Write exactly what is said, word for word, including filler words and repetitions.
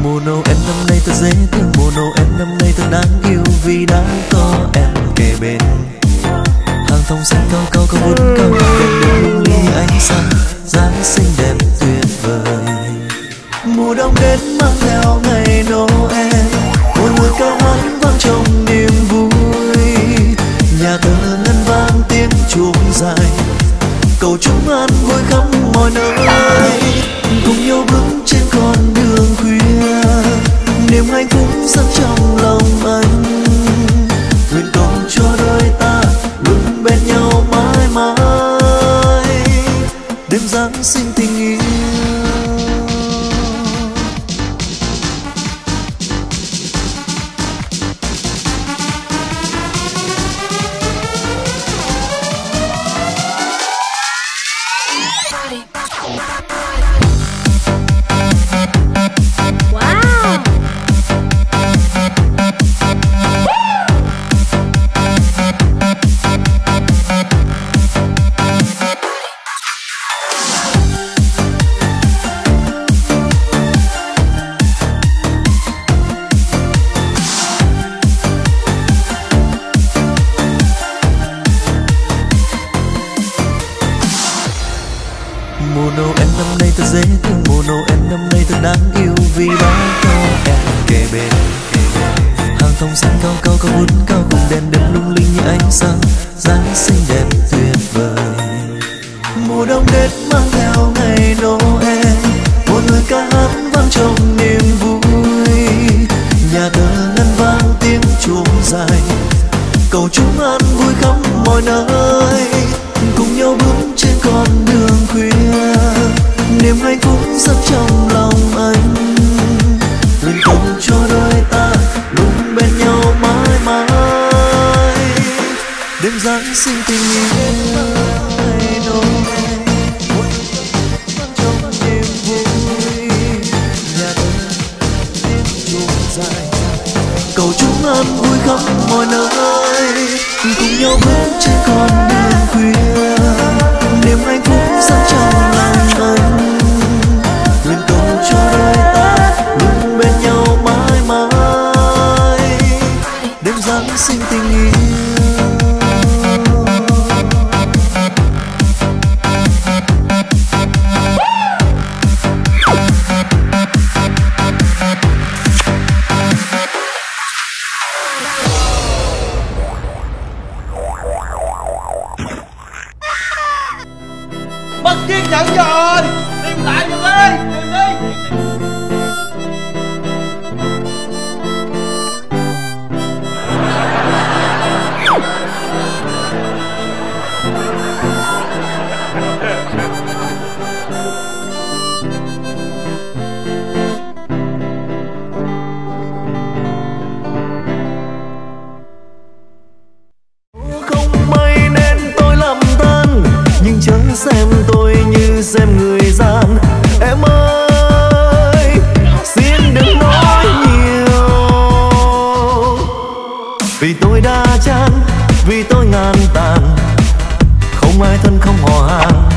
Mùa Noel năm nay thật dễ thương, mùa Noel năm nay thật đáng yêu vì đã có em kề bên. Hàng thông xanh cao cao cao vút cao, đèn đèn lung linh ánh sáng, dáng xinh đẹp tuyệt vời. Mùa đông đến mang theo ngày Noel, mọi người ca hát vang trong niềm vui. Nhà thờ ngân vang tiếng chuông dài, cầu chúc an vui khắp mọi nơi. Cùng nhau bước trên con đường khuya, niềm hạnh phúc dâng trong lòng anh. Nguyện cầu cho đôi ta luôn bên nhau mãi mãi, đêm Giáng sinh tình yêu. Mùa Noel năm nay thật dễ thương, mùa Noel năm nay thật đáng yêu vì đã có em kề bên. Hàng thông xanh cao cao cao vút cao, cùng đèn đèn lung linh như ánh sáng, dáng xinh đẹp tuyệt vời. Mùa đông đến mang theo ngày Noel, một người ca hát vang trong niềm vui. Nhà thờ ngân vang tiếng chuông dài, cầu chúc an vui khắp mọi nơi. Cùng nhau bước trên con đường khuya, niềm hạnh phúc dâng trong lòng anh. Nguyện cầu cho đôi ta luôn bên nhau mãi mãi, đêm Giáng sinh tình yêu. Trong niềm vui, nhà thờ tiếng chuông dài, cầu chúc an vui khắp mọi nơi. Cùng nhau bước trên con đường khuya, niềm hạnh phúc dâng trong lòng anh. Nguyện cầu cho đôi ta luôn bên nhau mãi mãi, đêm Giáng sinh tình yêu. Mất kiên nhẫn rồi, tìm lại giùm đi, tìm đi. Không may nên tôi lầm than, nhưng chớ xem tôi như xem người gian. Em ơi, xin đừng nói nhiều, vì tôi đã chán, vì tôi ngàn tàn, không ai thân không hò hàng.